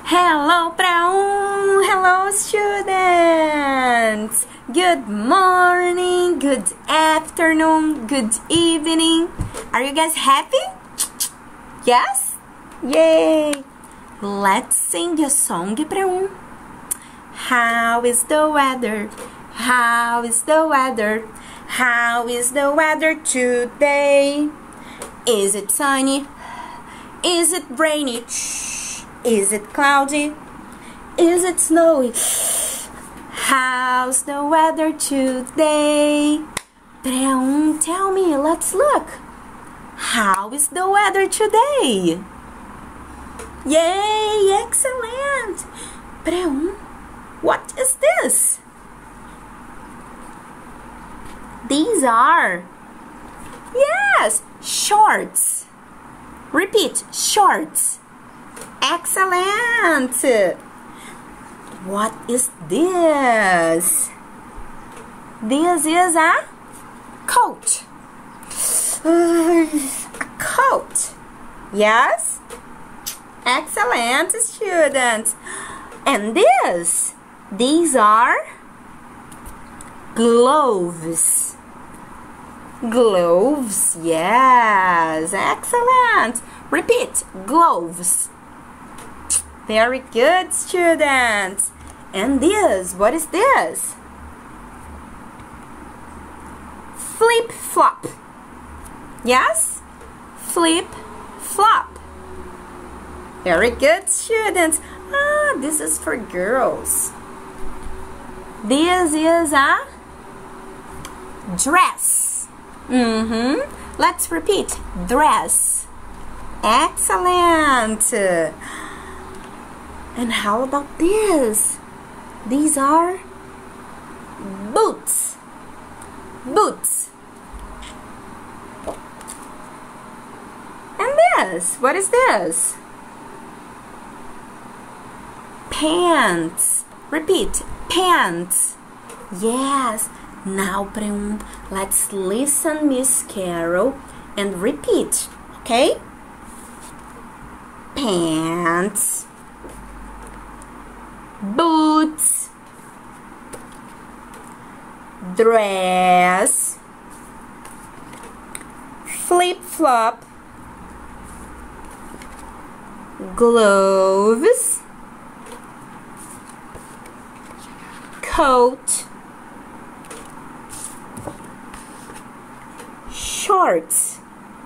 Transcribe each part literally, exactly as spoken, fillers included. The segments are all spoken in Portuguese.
Hello para um, hello students. Good morning, good afternoon, good evening. Are you guys happy? Yes? Yay! Let's sing a song para um. How is the weather? How is the weather? How is the weather today? Is it sunny? Is it rainy? Is it cloudy? Is it snowy? How's the weather today? Para um, tell me, let's look. How is the weather today? Yay, excellent. Para um, what is this? These are, yes, shorts. Repeat, shorts. Excellent. What is this? This is a coat. Uh, a coat. Yes? Excellent, students. And this? These are gloves. Gloves, yes, excellent. Repeat, gloves. Very good, students. And this, what is this? Flip-flop. Yes? Flip-flop. Very good, students. Ah, this is for girls. This is a dress. Mm-hmm. Let's repeat. Dress. Excellent. And how about this? These are boots. Boots. And this, what is this? Pants. Repeat. Pants. Yes. Now, para um, let's listen Miss Carol and repeat, okay? Pants, boots, dress, flip-flop, gloves, coat, shorts.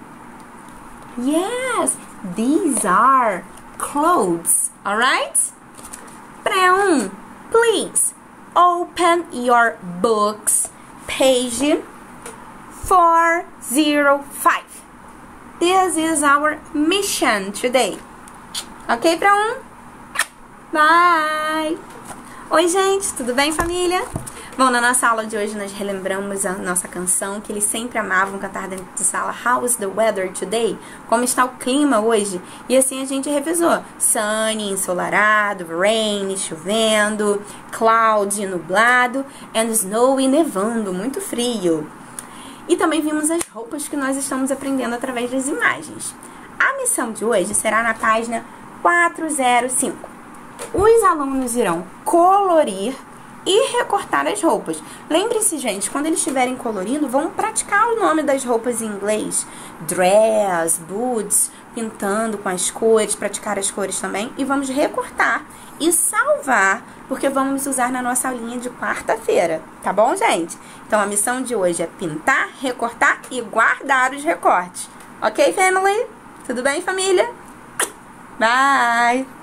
Yes, these are clothes, alright? Para um, please open your books, page four oh five. This is our mission today. Ok, para um? Bye! Oi, gente, tudo bem, família? Bom, na nossa aula de hoje nós relembramos a nossa canção que eles sempre amavam cantar dentro de sala. How is the weather today? Como está o clima hoje? E assim a gente revisou. Sunny, ensolarado, rainy, chovendo, cloudy, nublado, and snowy, nevando, muito frio. E também vimos as roupas que nós estamos aprendendo através das imagens. A missão de hoje será na página quatrocentos e cinco. Os alunos irão colorir e recortar as roupas. Lembre-se, gente, quando eles estiverem colorindo, vão praticar o nome das roupas em inglês. Dress, boots, pintando com as cores, praticar as cores também. E vamos recortar e salvar, porque vamos usar na nossa aulinha de quarta-feira. Tá bom, gente? Então, a missão de hoje é pintar, recortar e guardar os recortes. Ok, family? Tudo bem, família? Bye!